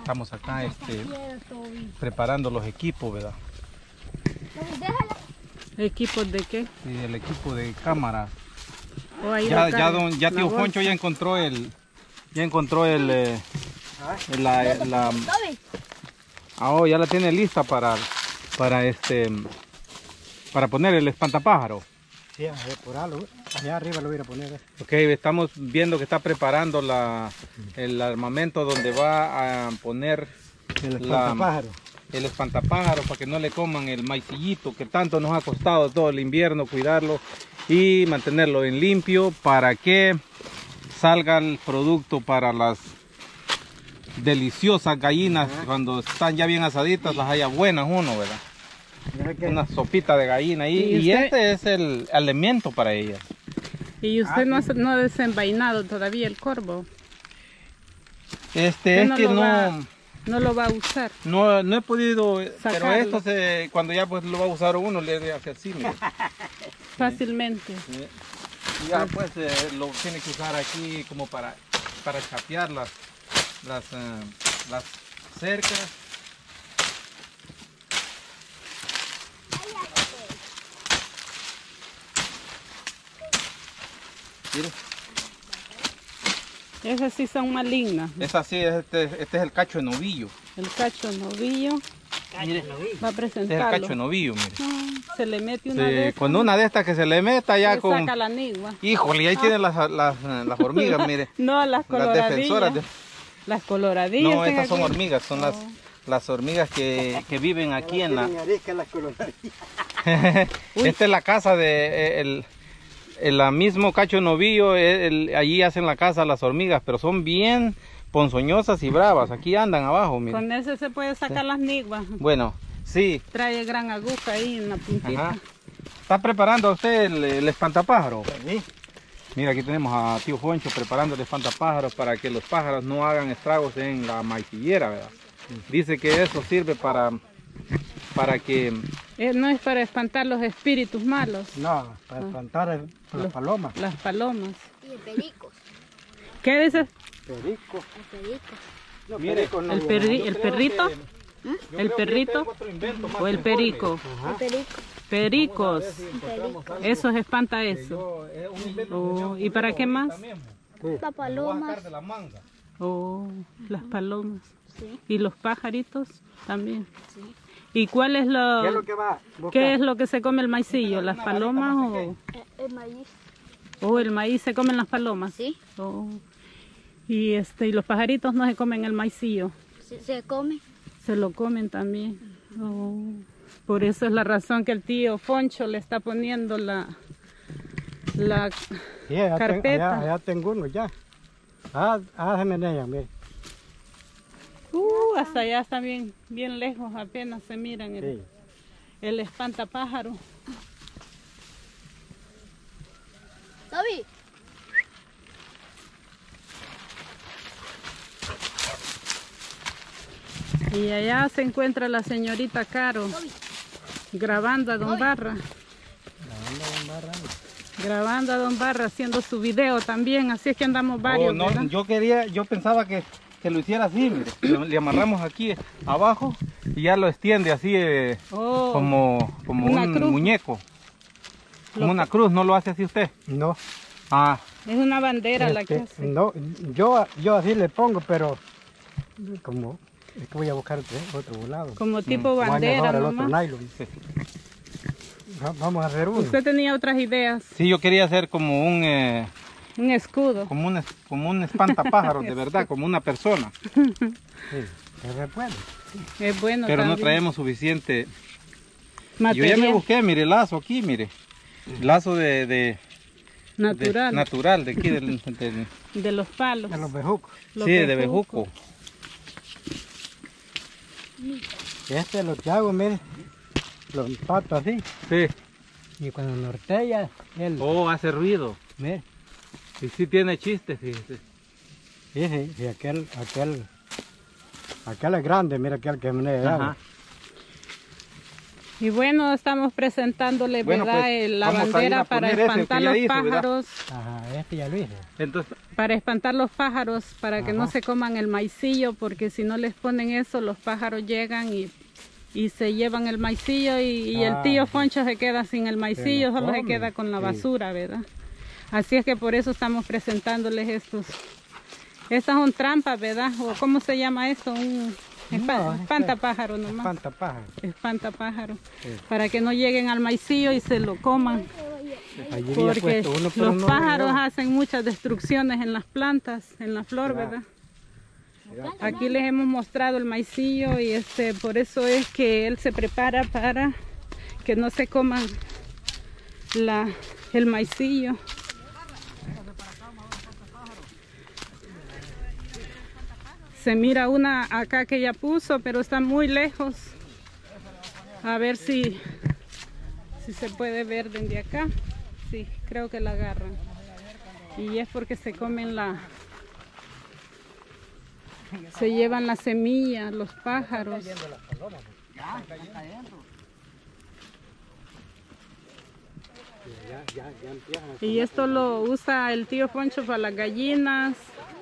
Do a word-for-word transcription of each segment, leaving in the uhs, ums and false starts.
Estamos acá este, preparando los equipos, ¿verdad? ¿Equipos de qué? Sí, el equipo de cámara. Oh, ahí Ya, la ya, don, ya tío Foncho ya encontró el, ya encontró el, eh, la, la, ah, oh, ya la tiene lista para, para este, para poner el espantapájaro. Sí, por algo, allá arriba lo voy a poner. Ok, estamos viendo que está preparando la, el armamento donde va a poner el espantapájaro. La, el espantapájaro para que no le coman el maicillito que tanto nos ha costado todo el invierno cuidarlo y mantenerlo en limpio para que salga el producto para las deliciosas gallinas. Ajá. Cuando están ya bien asaditas las haya buenas uno, ¿verdad? Una sopita de gallina ahí, y, y este es el alimento para ellas. ¿Y usted ah, no, no ha desenvainado todavía el corvo? Este es no que no, va, no lo va a usar. No, no he podido, sacarlo. Pero esto se, cuando ya pues lo va a usar uno le hace así, mire. Fácilmente. Sí. Y ya pues eh, lo tiene que usar aquí como para, para chapear las, las, uh, las cercas. Mire. Esas sí son malignas. Esas sí, este, este es el cacho de novillo. El cacho de novillo. Mire, va a presentarlo. Este es el cacho de novillo, mire. Ah, se le mete una sí, de estas. Con una de estas que se le meta ya le con... saca la nigua. Híjole, ahí ah. tienen las, las, las hormigas, mire. No, las coloradillas. Las defensoras. De... Las coloradillas. No, estas son aquí. hormigas, son oh. las, las hormigas que, que viven aquí en la... Las Esta es la casa de... El, el mismo cacho de novillo, el, el, allí hacen la casa las hormigas, pero son bien ponzoñosas y bravas. Aquí andan abajo, mire. Con ese se puede sacar sí. las niguas. Bueno, sí. Trae gran aguja ahí en la puntita. Ajá. ¿Está preparando usted el, el espantapájaro? Sí. Mira, aquí tenemos a tío Foncho preparando el espantapájaro para que los pájaros no hagan estragos en la maicillera, ¿verdad? Sí. Dice que eso sirve para... para que... Eh, no es para espantar los espíritus malos. No, para no. espantar el, los, las palomas. Las palomas. Y el pericos. ¿Qué dices? Perico. El perico. No, mire, perico no el, perri, el perrito. Que, ¿eh? ¿El perrito? ¿O el perico? Ajá. El perico. Pericos. Perico. Eso es espanta eso. Oh, ¿y para qué más? Las palomas. Oh, las palomas. Sí. ¿Y los pajaritos también? Sí. ¿Y cuál es lo, ¿Qué es lo que va? ¿Qué es lo que se come el maicillo? ¿Las palomas o...? El, el maíz. ¿O el maíz se comen las palomas? Sí. Oh. ¿Y, este, ¿Y los pajaritos no se comen el maicillo? Sí, se come. Se lo comen también. Oh. Por eso es la razón que el tío Foncho le está poniendo la, la sí, allá carpeta. Ten, allá, allá tengo uno ya. Ah, ah, se me ella, mire. Uh, hasta allá está bien, bien lejos, apenas se miran el, sí. el espantapájaro. Toby. Y allá se encuentra la señorita Caro, Toby. grabando a Don Toby. Barra. Grabando a Don Barra. Grabando a Don Barra, haciendo su video también, así es que andamos varios. Oh, no, yo quería, yo pensaba que... que lo hiciera así, mire, le, le amarramos aquí abajo y ya lo extiende así eh, oh, como, como un cruz. muñeco, como lo una cruz. ¿No lo hace así usted? No. Ah. Es una bandera este, la que hace. No, yo, yo así le pongo, pero como es que voy a buscar otro, otro lado. Como tipo mm. bandera, el otro nylon. Sí. Vamos a hacer uno. ¿Usted tenía otras ideas? Sí, yo quería hacer como un... Eh, un escudo. Como un, como un espantapájaros, de verdad, como una persona. Sí, se puede. Es bueno. Pero también. No traemos suficiente material. Yo ya me busqué, mire, lazo aquí, mire. Lazo de... de natural. De, natural, de aquí, del, del, de los palos. De los bejucos. Los sí, bejucos. de bejuco. Este es lo que hago, mire. Lo empato así. Sí. Y cuando nortea, él... Oh, hace ruido. Mire. Y sí tiene chistes, fíjese. Sí, sí, sí, aquel, aquel, aquel es grande, mira aquel que me da. Y bueno, estamos presentándole, bueno, ¿verdad? Pues, la bandera para espantar los hizo, pájaros. ¿verdad? Ajá, este ya lo hice. Entonces, para espantar los pájaros, para que Ajá. no se coman el maicillo, porque si no les ponen eso, los pájaros llegan y, y se llevan el maicillo y, y el Ah, tío sí. Foncho se queda sin el maicillo, lo solo se come, queda con la sí. basura, ¿verdad? Así es que por eso estamos presentándoles estos. Estas son trampas, ¿verdad? ¿O cómo se llama esto? Un espa- No, espantapájaro nomás. Espantapájaro. Espantapájaro. Sí. Para que no lleguen al maicillo y se lo coman. Allí había Porque puesto uno, pero los no pájaros vino. hacen muchas destrucciones en las plantas, en la flor, Mira. ¿verdad? Aquí les hemos mostrado el maicillo y este, por eso es que él se prepara para que no se coman la, el maicillo. Se mira una acá que ya puso, pero está muy lejos. A ver si, si se puede ver desde acá. Sí, creo que la agarran. Y es porque se comen la... Se llevan la semilla, los pájaros. Y esto lo usa el tío Foncho para las gallinas.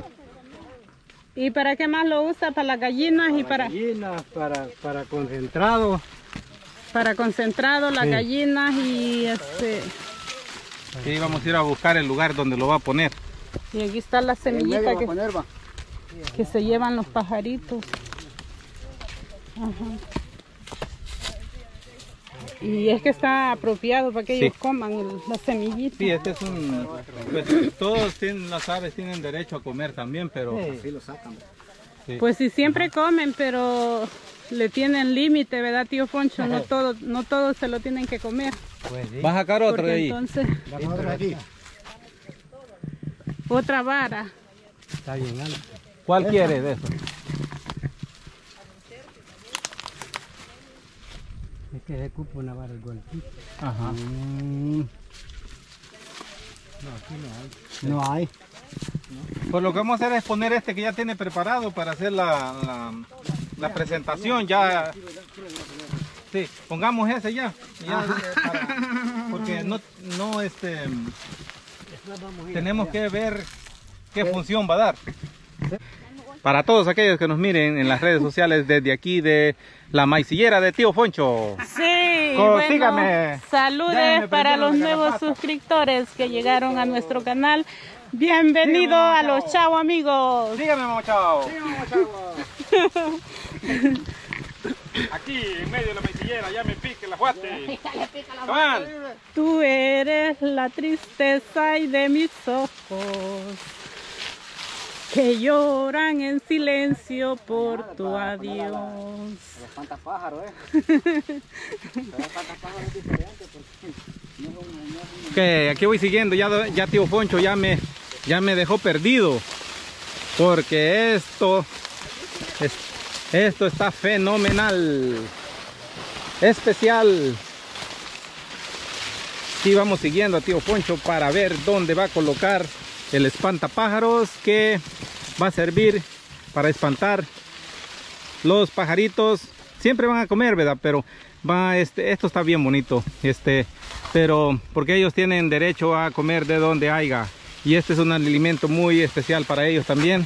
¿Y para qué más lo usa? Para las gallinas y para... Gallinas, para, para concentrado. Para concentrado, las Sí. gallinas y este... Sí, vamos a ir a buscar el lugar donde lo va a poner. Y aquí está la semillita que, poner, va. que se llevan los pajaritos. Ajá. Y es que está apropiado para que Sí. ellos coman el- la semillita. Sí, este es un... Pues, todos tienen, las aves tienen derecho a comer también, pero... Sí, lo sacan. Sí. Pues sí, siempre comen, pero le tienen límite, ¿verdad, tío Foncho? No todo, no todos se lo tienen que comer. Pues sí. ¿Vas a sacar otro Porque de ahí? entonces, Vamos a ver aquí. otra vara. Está bien alto. ¿Cuál quieres de eso? Es que se ocupa una vara el golpito. Ajá. Mm. No, aquí no hay. No hay. Pues lo que vamos a hacer es poner este que ya tiene preparado para hacer la, la, la presentación. Ya, sí, pongamos ese ya. ya para- porque no, no este, tenemos que ver qué función va a dar. Para todos aquellos que nos miren en las redes sociales desde aquí de la maicillera de tío Foncho. Sí, Co- bueno, síganme. saludes Déjenme para primero los la nuevos garrapata. suscriptores que llegaron a nuestro canal. Bienvenido Sí, a los chao amigos. Dígame, mochao. Aquí en medio de la maicillera ya me pique la fuerte. Come on. Tú eres la tristeza y de mis ojos que lloran en silencio por tu adiós. Espantapájaro, eh. Ok, aquí voy siguiendo, ya, ya tío Foncho ya me, ya me dejó perdido, porque esto, es, esto está fenomenal, especial. Sí, vamos siguiendo a tío Foncho para ver dónde va a colocar el espantapájaros que va a servir para espantar los pajaritos. Siempre van a comer, ¿verdad? Pero va, este, esto está bien bonito, este, pero porque ellos tienen derecho a comer de donde haya, y este es un alimento muy especial para ellos también.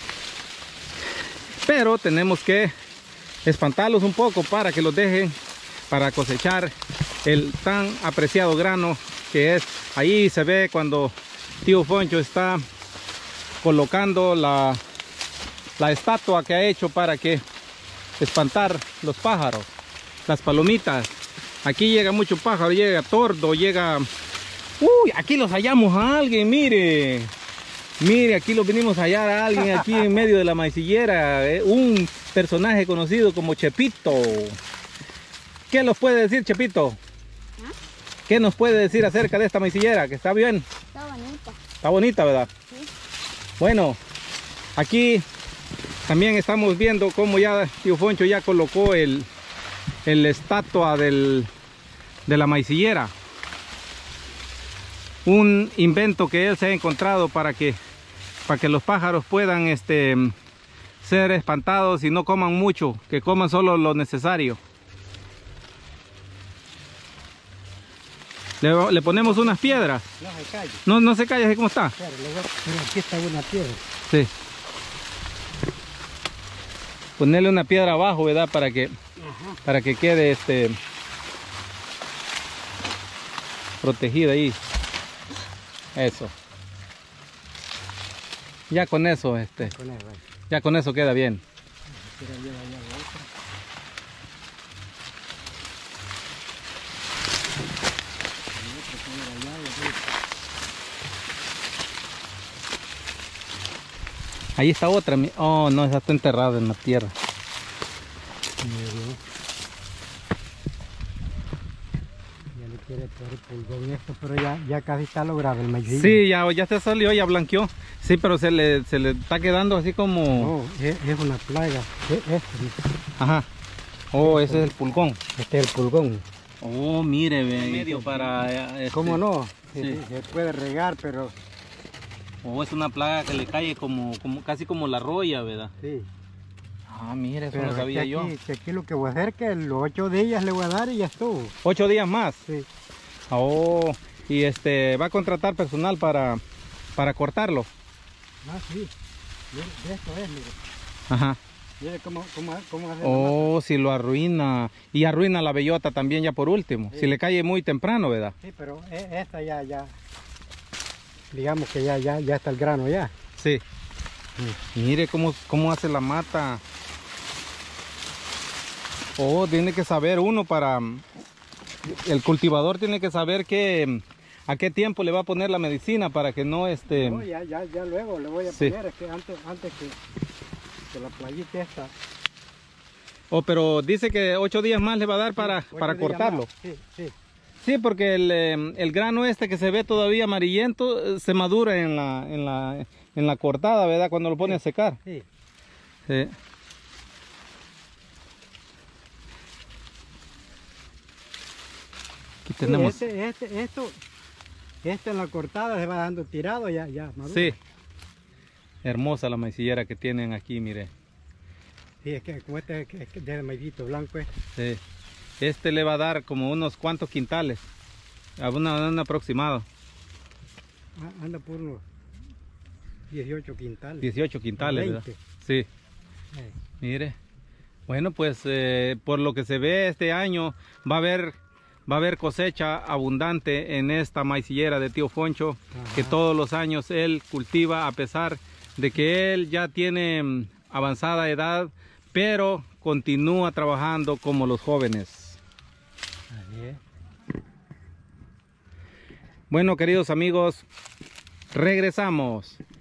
Pero tenemos que espantarlos un poco para que los dejen para cosechar el tan apreciado grano que es. Ahí se ve cuando tío Foncho está colocando la, la estatua que ha hecho para que espantar los pájaros, las palomitas. Aquí llega mucho pájaro, llega tordo, llega... Uy, aquí los hallamos a alguien, mire. Mire, aquí los vinimos a hallar a alguien aquí en medio de la maicillera, eh, un personaje conocido como Chepito. ¿Qué nos puede decir, Chepito? ¿Qué nos puede decir acerca de esta maicillera? Que está bien. Está bonita. Está bonita, ¿verdad? Sí. Bueno, aquí también estamos viendo cómo ya tío Foncho ya colocó el, el estatua del, de la maicillera. Un invento que él se ha encontrado para que, para que los pájaros puedan este, ser espantados y no coman mucho, que coman solo lo necesario. Le, le ponemos unas piedras. No se calle. No, no se calla, así como está. Claro, le voy a- mira, aquí está una piedra. Sí. Ponerle una piedra abajo, ¿verdad? Para que, Ajá. para que quede este protegida ahí. Eso. Ya con eso, este, Con eso, ahí. ya con eso queda bien. Mira, lleva allá la otra. Ahí está otra. mi- Oh, no, esa está enterrada en la tierra. Ya le quiere poner pulgón esto, pero ya, ya casi está logrado el maíz. Sí, ya, ya se salió, ya blanqueó. Sí, pero se le, se le está quedando así como... No, es, es una plaga. Es, este, Ajá. Oh, ese es el pulgón. este es el pulgón. Oh, mire, ve. Medio para... eh, este- ¿Cómo no? Sí, Sí. sí, se puede regar, pero Oh, es una plaga que le cae como, como casi como la roya, ¿verdad? sí. Ah, mire, eso Pero no que sabía aquí, yo. que aquí lo que voy a hacer es que los ocho días le voy a dar y ya estuvo. Ocho días más. Sí. Oh, y este, va a contratar personal para, para cortarlo. Ah, sí. Mire, de esto es, mire. Ajá. Mire cómo, cómo, cómo hace la Oh, si lo arruina. Y arruina la bellota también ya por último. Sí. Si le cae muy temprano, ¿verdad? mata. Sí, pero e- esta ya, ya, digamos que ya, ya, ya está el grano ya. Sí. Mire cómo, cómo hace la mata. Oh, tiene que saber uno para... El cultivador tiene que saber que, a qué tiempo le va a poner la medicina para que no este... No, ya, ya, ya luego le voy a Sí. poner, es que antes, antes que, que la plaguita esta. Oh, pero dice que ocho días más le va a dar para, ocho para días cortarlo. más. Sí, sí. Sí, porque el, eh, el grano este que se ve todavía amarillento eh, se madura en la, en la, en la cortada, ¿verdad? Cuando lo pone a secar. Sí. Sí. Aquí Sí, tenemos... este, este, esto, este en la cortada se va dando tirado ya, ya. maduro. Sí. Hermosa la maicillera que tienen aquí, mire. Sí, es que como este es que- es que de maicito blanco es. Sí. Este le va a dar como unos cuantos quintales. A una- un aproximado. Ah, anda por unos dieciocho quintales. dieciocho quintales, ¿verdad? veinte. Sí. Eh, Mire, bueno, pues eh, por lo que se ve este año va a haber va a haber cosecha abundante en esta maicillera de tío Foncho, Ajá. que todos los años él cultiva a pesar de que él ya tiene mm, avanzada edad, pero continúa trabajando como los jóvenes. así es. Bueno, queridos amigos, regresamos.